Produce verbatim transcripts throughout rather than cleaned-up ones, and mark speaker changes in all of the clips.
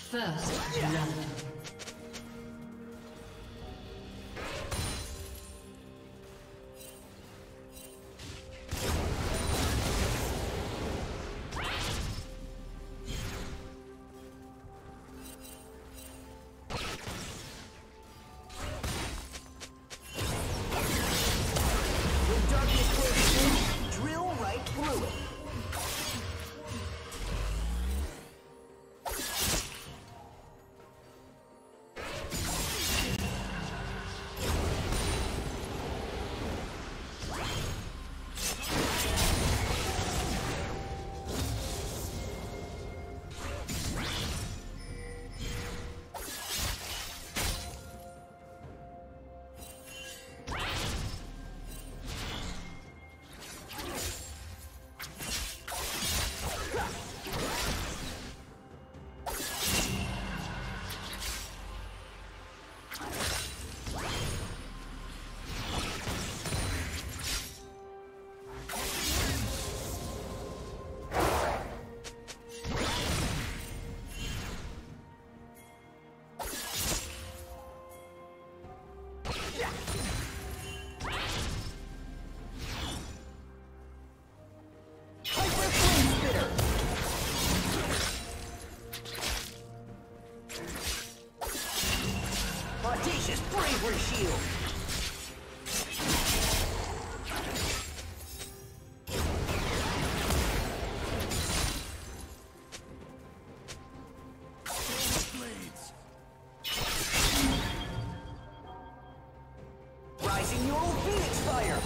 Speaker 1: First blood.
Speaker 2: Audacious bravery shield! Rising your old Phoenix fire!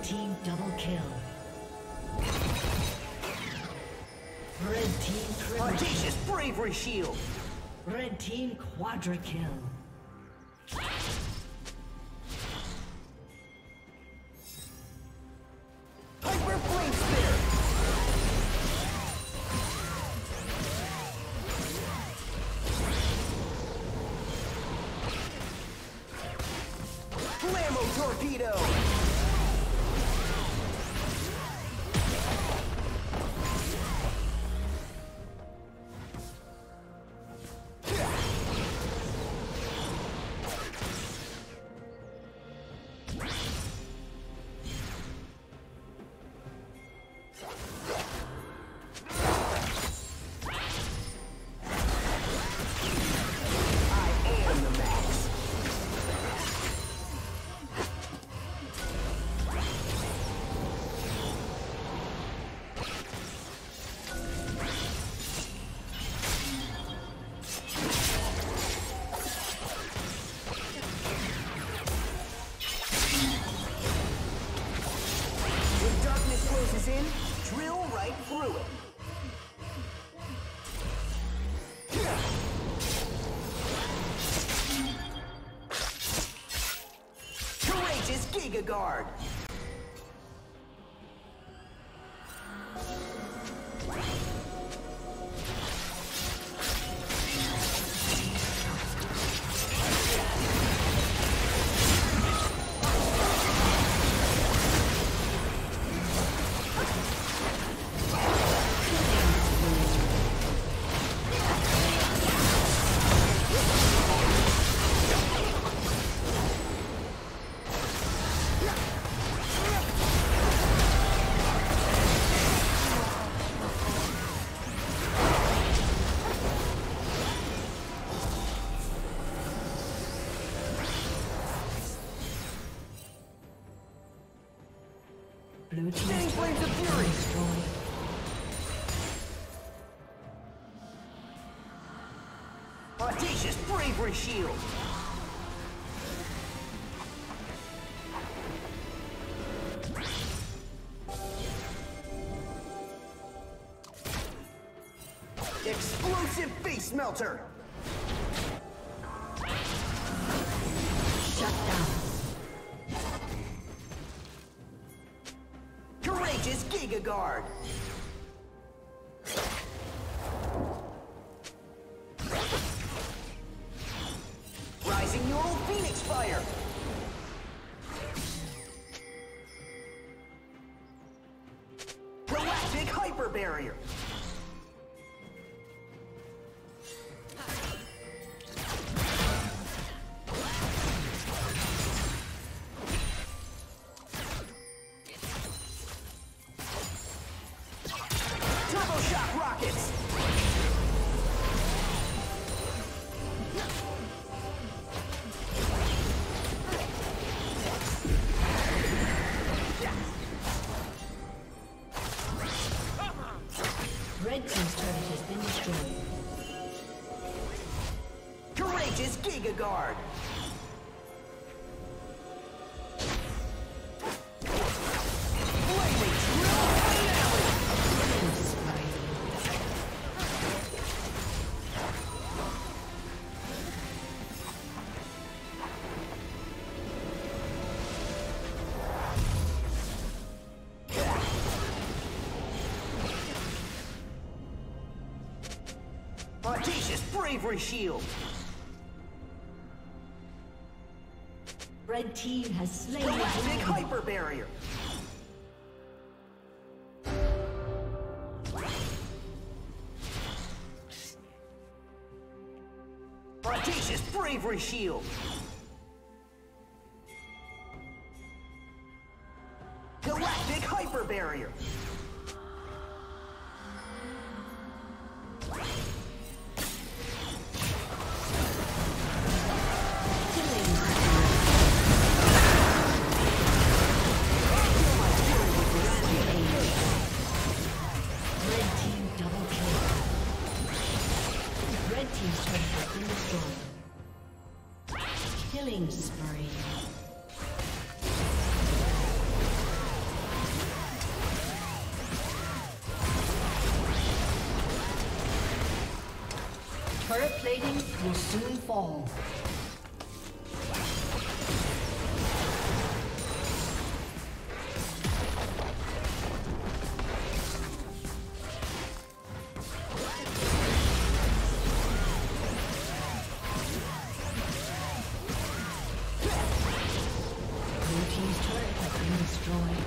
Speaker 1: Red team double kill. Red team triple
Speaker 2: Audacious bravery shield.
Speaker 1: Red team quadra kill.
Speaker 2: Hyper flame spitter. Flammo torpedo. In, drill right through it. Courageous Giga Guard.
Speaker 1: Blue team
Speaker 2: Chain flames of fury.
Speaker 1: destroyed.
Speaker 2: Audacious bravery shield. Explosive face melter.
Speaker 1: Shut down.
Speaker 2: Courageous Giga Guard. Rising Neural Phoenix Fire. Galactic Hyper Barrier. Turbo Shock Rockets.
Speaker 1: Red team's turret has been destroyed.
Speaker 2: Courageous Giga Guard. Flaming Drill Finale. Audacious Bravery Shield.
Speaker 1: Red team has slain the
Speaker 2: Galactic
Speaker 1: dragon.
Speaker 2: Hyper Barrier. Audacious Bravery Shield. Galactic Hyper Barrier.
Speaker 1: Killing spree. Turret plating will soon fall. Blue team's turret has been destroyed.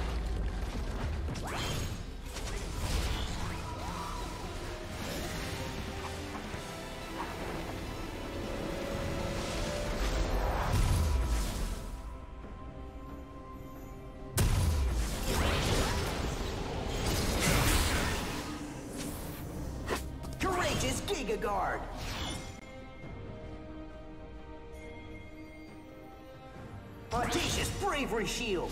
Speaker 2: Giga Guard. Audacious Bravery Shield.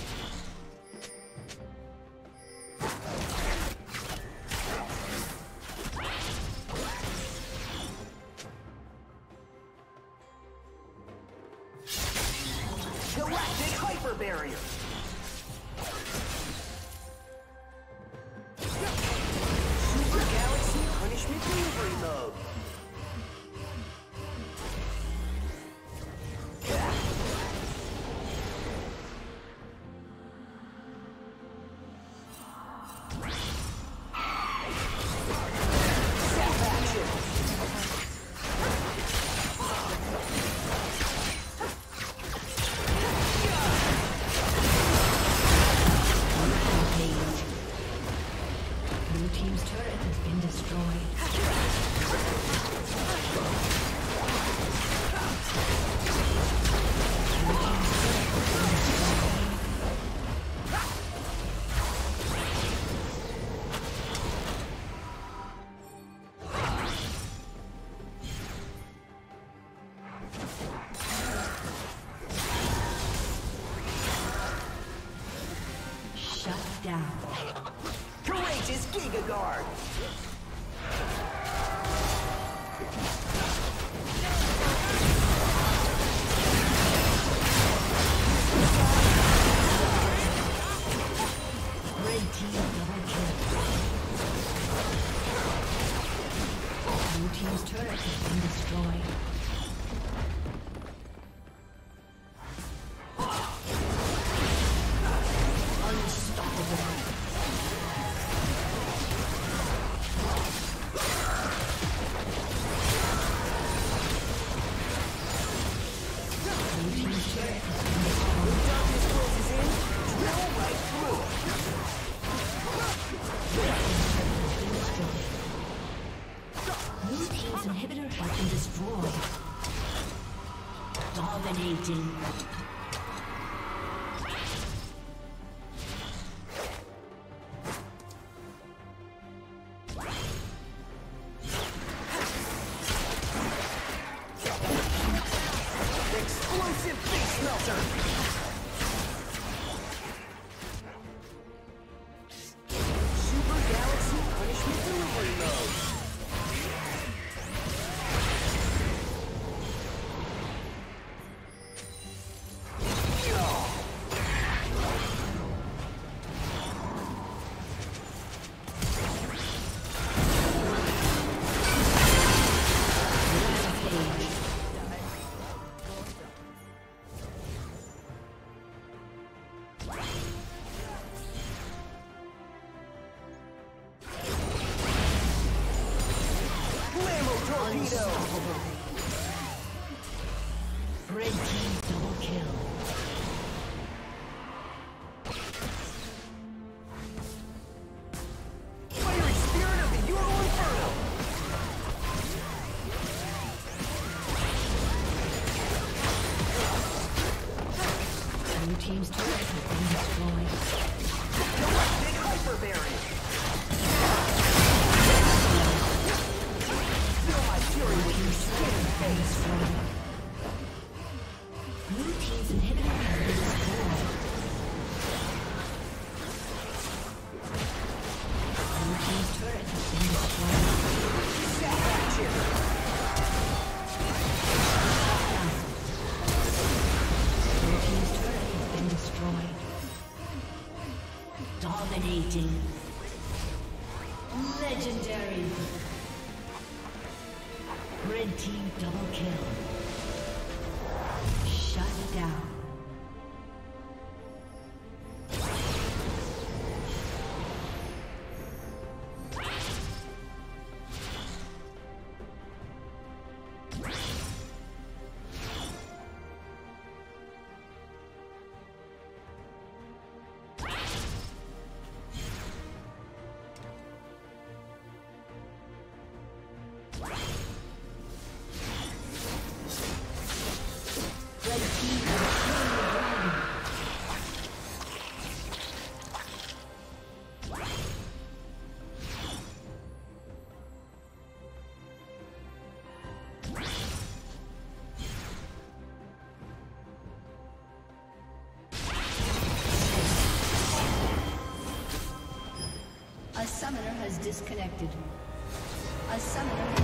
Speaker 2: Galactic Hyper Barrier. Super Galaxy Punishment Delivery Mode.
Speaker 1: Down.
Speaker 2: Courageous Giga Guard.
Speaker 1: Red team double kill. Blue team's turret has been destroyed. Dominating.
Speaker 2: Explosive face melter. Super Galaxy Punishment Delivery Mode.
Speaker 1: Red team double kill.
Speaker 2: Fiery Spirit of the Euro Inferno.
Speaker 1: Blue team's turret has been destroyed.
Speaker 2: Galactic Hyper Barrier. Feel my fury with your skin face.
Speaker 1: Blue team's inhibitor Red team double kill. Shut down. A summoner has disconnected. A summoner